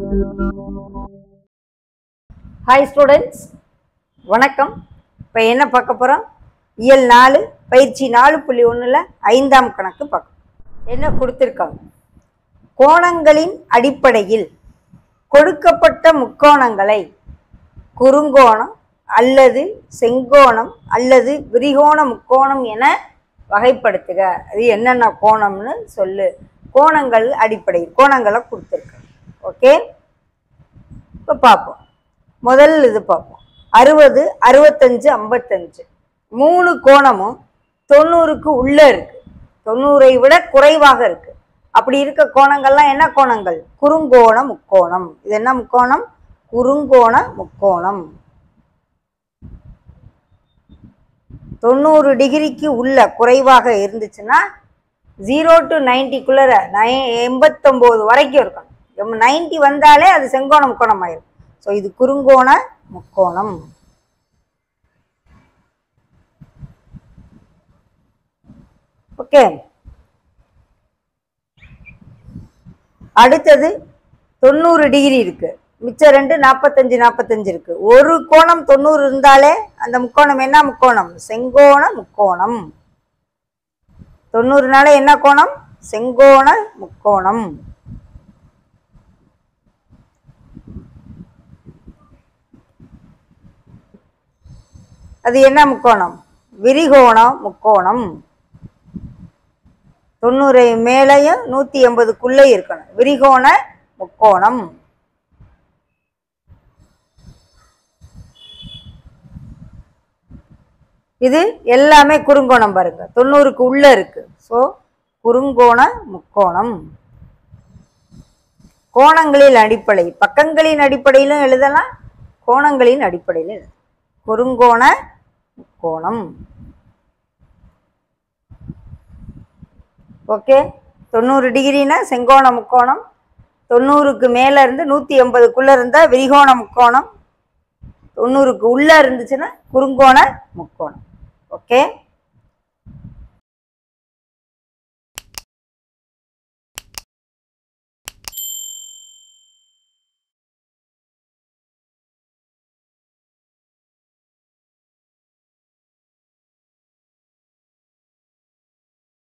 Hi students, வணக்கம். இப்போ என்ன பார்க்க போகிறோம்? இயல் 4 பயிற்சி 4.1 ஐந்தாம் கணக்கு பார்க்கணும். என்ன கொடுத்துருக்காங்க? கோணங்களின் அடிப்படையில் கொடுக்கப்பட்ட முக்கோணங்களை குறுங்கோணம் அல்லது செங்கோணம் அல்லது விரிகோண முக்கோணம் என வகைப்படுத்துக. அது என்னென்ன கோணம்னு சொல்லு. கோணங்கள் அடிப்படையில் கோணங்களை கொடுத்துருக்காங்க. ஓகே, இப்போ பார்ப்போம். முதல் இது பார்ப்போம். 60, 65, 55 மூணு கோணமும் 90க்கு உள்ள இருக்கு. 90ஐ விட குறைவாக இருக்கு. அப்படி இருக்க கோணங்கள்லாம் என்ன கோணங்கள்? குறுங்கோண முக்கோணம். இது என்ன முக்கோணம்? குறுங்கோண முக்கோணம். 90 டிகிரிக்கு உள்ள குறைவாக இருந்துச்சுன்னா 0 to 90க்குள்ள 89 வரைக்கும் இருக்கணும். 90 வந்தாலே அது செங்கோண முக்கோணம் ஆயிரும். ஸோ இது குறுங்கோண முக்கோணம். ஓகே, அடுத்தது 90 டிகிரி இருக்கு, மிச்சம் 2 45 45 இருக்கு. ஒரு கோணம் 90 இருந்தாலே அந்த முக்கோணம் என்ன முக்கோணம்? செங்கோண முக்கோணம். 90னால என்ன கோணம்? செங்கோண முக்கோணம். அது என்ன முக்கோணம்? விரிகோண முக்கோணம். 90 மேலையும் 180க்குள்ளே இருக்கணும். விரிகோண முக்கோணம். இது எல்லாமே குறுங்கோணம் பாருங்க, 90க்கு உள்ள இருக்கு. ஸோ குறுங்கோண முக்கோணம். கோணங்களின் அடிப்படை, பக்கங்களின் அடிப்படையிலும் எழுதலாம், கோணங்களின் அடிப்படையிலும் எழுதலாம். குறுங்கோண முக்கோணம். ஓகே, 90 டிகிரினா செங்கோண முக்கோணம். 90க்கு மேலே இருந்து 180க்குள்ளே இருந்தால் விரிகோண முக்கோணம். 90க்கு உள்ளே இருந்துச்சுன்னா குறுங்கோண முக்கோணம். ஓகே.